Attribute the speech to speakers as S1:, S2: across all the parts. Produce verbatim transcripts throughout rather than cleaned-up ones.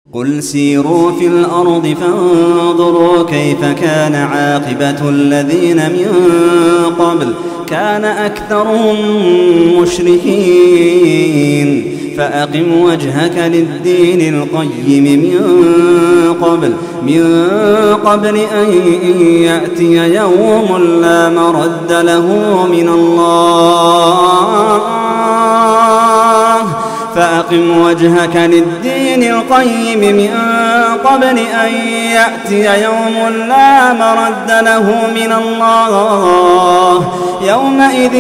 S1: قل سيروا في الأرض فانظروا كيف كان عاقبة الذين من قبل كان أكثرهم مشركين فأقم وجهك للدين القيم من قبل من قبل أن يأتي يوم لا مرد له من الله فأقم وجهك للدين القيم من قبل أن يأتي يوم لا مرد له من الله يومئذ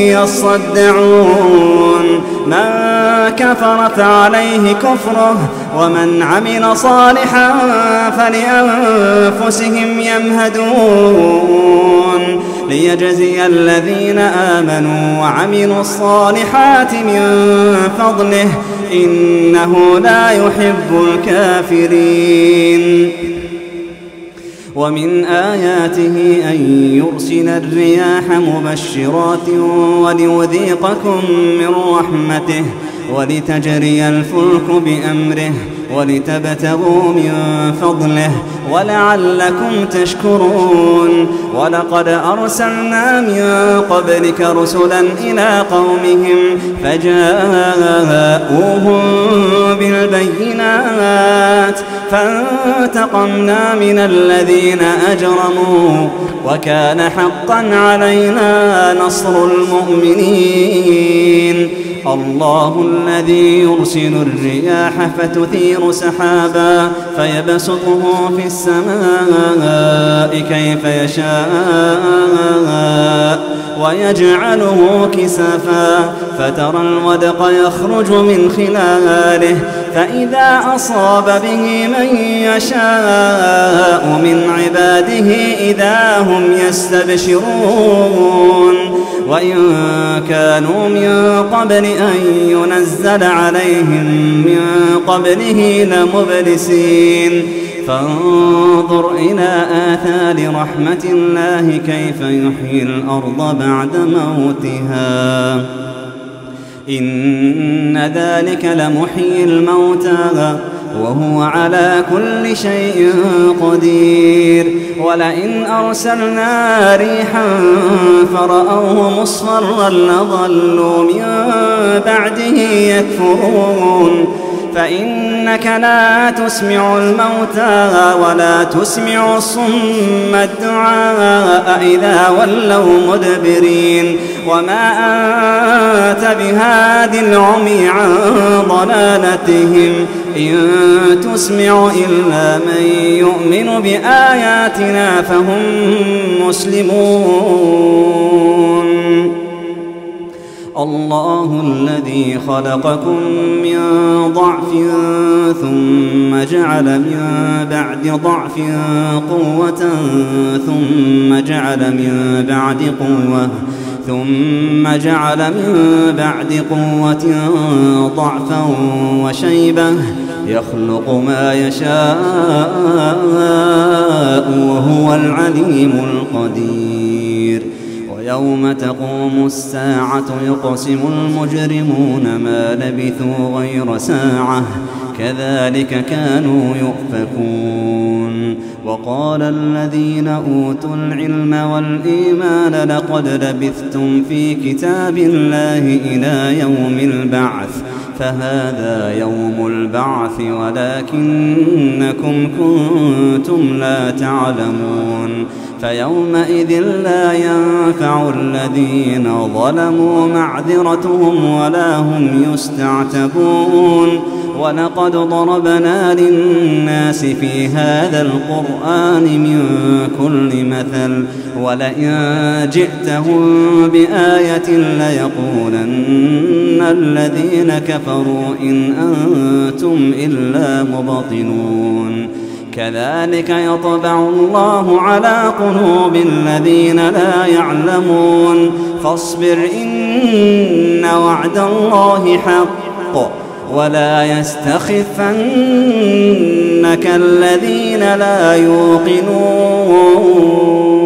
S1: يصدعون من كفر فعليه كفره ومن عمل صالحا فلأنفسهم يمهدون ليجزي الذين آمنوا وعملوا الصالحات من فضله إنه لا يحب الكافرين ومن آياته أن يرسل الرياح مبشرات وليذيقكم من رحمته ولتجري الفلك بأمره ولتبتغوا من فضله ولعلكم تشكرون ولقد أرسلنا من قبلك رسلا إلى قومهم فجاءوهم بالبينات فانتقمنا من الذين أجرموا وكان حقا علينا نصر المؤمنين الله الذي يرسل الرياح فتثير سحابا فيبسطه في السماء كيف يشاء ويجعله كسفا فترى الودق يخرج من خلاله فإذا أصاب به من يشاء من عباده إذا هم يستبشرون وإن كانوا من قبل أن ينزل عليهم من قبله لمبلسين فانظر إلى آثار رحمة الله كيف يحيي الأرض بعد موتها إن ذلك لمحيي الموتى وهو على كل شيء قدير ولئن أرسلنا ريحا فرأوه مصفرا لظلوا من بعده يكفرون فإنك لا تسمع الموتى ولا تسمع الصم الدعاء إذا ولوا مدبرين وما أنت بهاد العمي عن ضلالتهم إن تسمع إلا من يؤمن بآياتنا فهم مسلمون الله الذي خلقكم من ضعف ثم جعل من بعد ضعف قوة ثم جعل من بعد قوة ثم جعل من بعد قوة ضعفا وشيبة يخلق ما يشاء وهو العليم القدير ويوم تقوم الساعة يقسم المجرمون ما لبثوا غير ساعة كذلك كانوا يؤفكون وقال الذين أوتوا العلم والإيمان لقد لبثتم في كتاب الله إلى يوم البعث فهذا يوم البعث ولكنكم كنتم لا تعلمون فيومئذ لا ينفع الذين ظلموا معذرتهم ولا هم يستعتبون ولقد ضربنا للناس في هذا القرآن من كل مثل ولئن جئتهم بآية ليقولن الذين كفروا إن أنتم إلا مبطلون كذلك يطبع الله على قلوب الذين لا يعلمون فاصبر إن وعد الله حق ولا يستخفنك الذين لا يوقنون